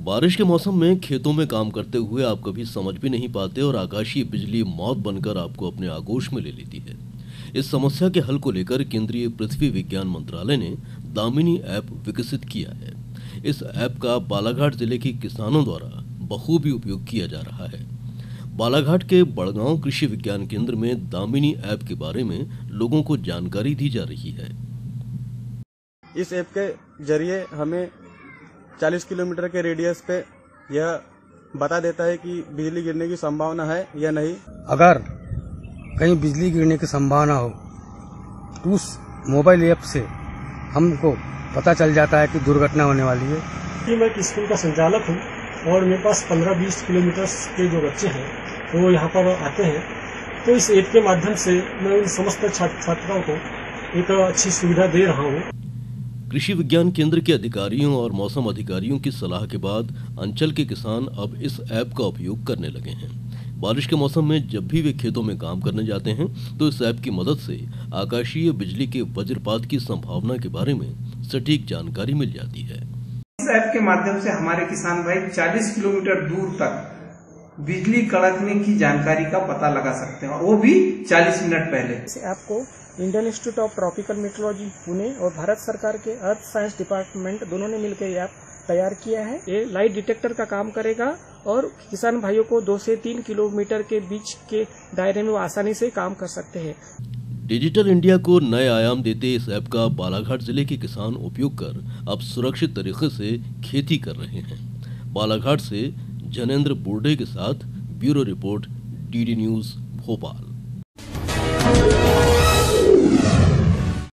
बारिश के मौसम में खेतों में काम करते हुए आप कभी समझ भी नहीं पाते और आकाशीय बिजली मौत बनकर आपको अपने आगोश में ले लेती है। इस समस्या के हल को लेकर केंद्रीय पृथ्वी विज्ञान मंत्रालय ने दामिनी ऐप विकसित किया है। इस ऐप का बालाघाट जिले के किसानों द्वारा बखूबी उपयोग किया जा रहा है। बालाघाट के बड़गांव कृषि विज्ञान केंद्र में दामिनी ऐप के बारे में लोगों को जानकारी दी जा रही है। इस ऐप के जरिए हमें 40 किलोमीटर के रेडियस पे यह बता देता है कि बिजली गिरने की संभावना है या नहीं। अगर कहीं बिजली गिरने की संभावना हो तो उस मोबाइल ऐप से हमको पता चल जाता है कि दुर्घटना होने वाली है। कि मैं एक स्कूल का संचालक हूँ और मेरे पास 15-20 किलोमीटर के जो बच्चे हैं वो यहाँ पर आते हैं, तो इस ऐप के माध्यम से मैं उन समस्त छात्राओं को एक अच्छी सुविधा दे रहा हूँ। कृषि विज्ञान केंद्र के अधिकारियों और मौसम अधिकारियों की सलाह के बाद अंचल के किसान अब इस ऐप का उपयोग करने लगे हैं। बारिश के मौसम में जब भी वे खेतों में काम करने जाते हैं तो इस ऐप की मदद से आकाशीय बिजली के वज्रपात की संभावना के बारे में सटीक जानकारी मिल जाती है। इस ऐप के माध्यम से हमारे किसान भाई 40 किलोमीटर दूर तक बिजली कड़कने की जानकारी का पता लगा सकते हैं, और वो भी 40 मिनट पहले। इस ऐप को Indian institute of tropical meteorology Pune और भारत सरकार के अर्थ साइंस डिपार्टमेंट दोनों ने मिलकर ये ऐप तैयार किया है। ये लाइट डिटेक्टर का काम करेगा और किसान भाइयों को 2 से 3 किलोमीटर के बीच के दायरे में वो आसानी से काम कर सकते हैं। डिजिटल इंडिया को नए आयाम देते इस ऐप का बालाघाट जिले के किसान उपयोग कर अब सुरक्षित तरीके से खेती कर रहे हैं। बालाघाट से जनेंद्र बुर्डे के साथ bureau report, DD news Bhopal.